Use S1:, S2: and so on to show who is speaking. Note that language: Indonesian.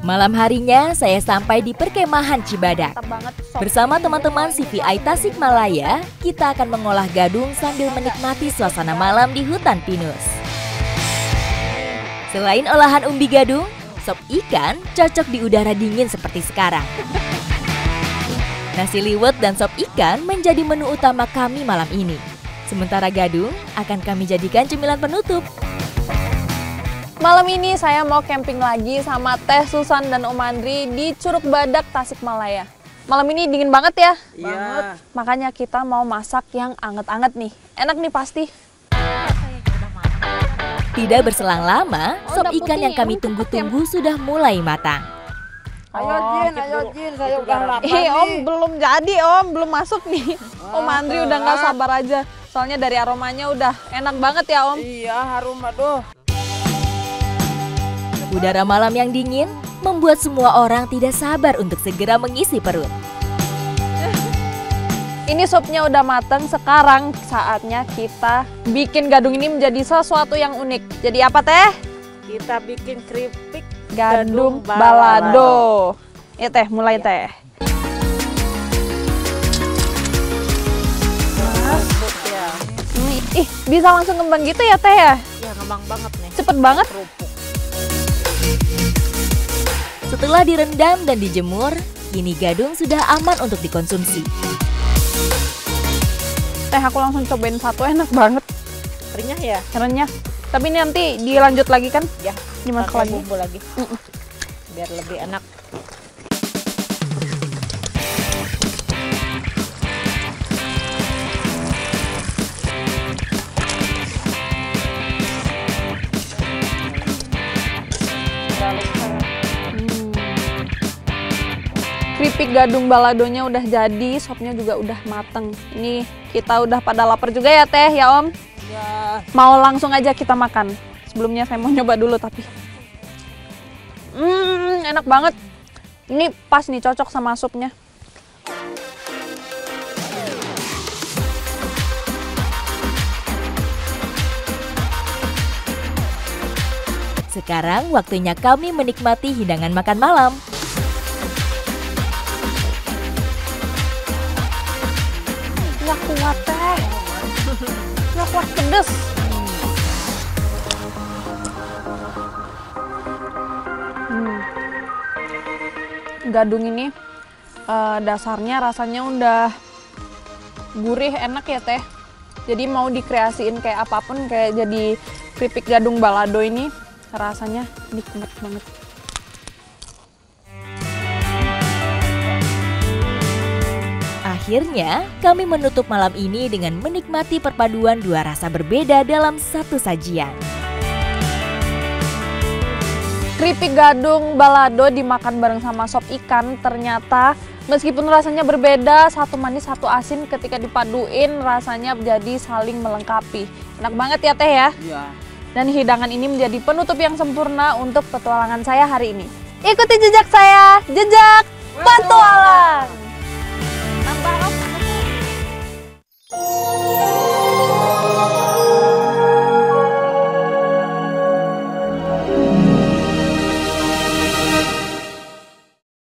S1: Malam harinya saya sampai di perkemahan Cibadak. Bersama teman-teman CVI Tasikmalaya, kita akan mengolah gadung sambil menikmati suasana malam di hutan pinus. Selain olahan umbi gadung, sop ikan cocok di udara dingin seperti sekarang. Nasi liwet dan sop ikan menjadi menu utama kami malam ini. Sementara gadung akan kami jadikan cemilan penutup.
S2: Malam ini saya mau camping lagi sama Teh Susan dan Om Andri di Curug Badak, Tasikmalaya. Malam ini dingin banget ya?
S3: Iya.
S2: Makanya kita mau masak yang anget-anget nih. Enak nih pasti.
S1: Tidak berselang lama, sop ikan yang kami tunggu-tunggu sudah mulai matang.
S3: Ayo Jin, saya udah lapar
S2: Om
S3: nih.
S2: belum jadi Om, belum masuk nih. Om Andri udah nggak sabar aja. Soalnya dari aromanya udah enak banget ya Om.
S3: Iya, harum aduh.
S1: Udara malam yang dingin membuat semua orang tidak sabar untuk segera mengisi perut.
S2: Ini supnya udah mateng, sekarang saatnya kita bikin gadung ini menjadi sesuatu yang unik. Jadi apa Teh?
S3: Kita bikin keripik
S2: Gadung
S3: balado.
S2: balado. Ya Teh, mulai Teh.
S3: Masuk ya.
S2: Ih, bisa langsung kembang gitu ya Teh ya?
S3: Ya ngembang banget nih.
S2: Cepet banget.
S3: Kerupuk.
S1: Setelah direndam dan dijemur, kini gadung sudah aman untuk dikonsumsi.
S2: Teh, aku langsung cobain satu, enak banget.
S3: Renyah ya?
S2: Renyah. Tapi ini nanti dilanjut lagi kan?
S3: Ya.
S2: Dimasak
S3: Pakai
S2: lagi.
S3: bumbu lagi. Biar lebih enak.
S2: Keripik gadung baladonya udah jadi, sopnya juga udah mateng. Ini kita udah pada lapar juga ya Teh, ya Om?
S3: Ya.
S2: Mau langsung aja kita makan. Sebelumnya saya mau nyoba dulu tapi. Enak banget. Ini pas nih, cocok sama supnya.
S1: Sekarang waktunya kami menikmati hidangan makan malam.
S2: Nggak kuat Teh. Nggak kuat pedes. Gadung ini dasarnya rasanya udah gurih, enak ya Teh. Jadi mau dikreasiin kayak apapun, kayak jadi keripik gadung balado ini rasanya nikmat banget.
S1: Akhirnya, kami menutup malam ini dengan menikmati perpaduan dua rasa berbeda dalam satu sajian.
S2: Keripik gadung balado dimakan bareng sama sop ikan, ternyata meskipun rasanya berbeda, satu manis satu asin, ketika dipaduin rasanya jadi saling melengkapi. Enak banget ya Teh ya?
S3: Iya.
S2: Dan hidangan ini menjadi penutup yang sempurna untuk petualangan saya hari ini. Ikuti jejak saya, jejak petualang!